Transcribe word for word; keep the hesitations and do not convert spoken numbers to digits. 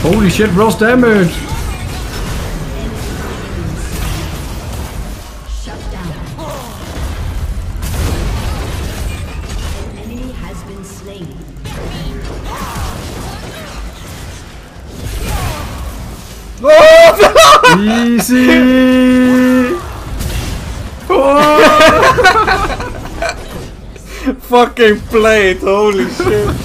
Holy shit, gross damage! Shut down. An enemy has been slain. Easy! Fucking played, holy shit.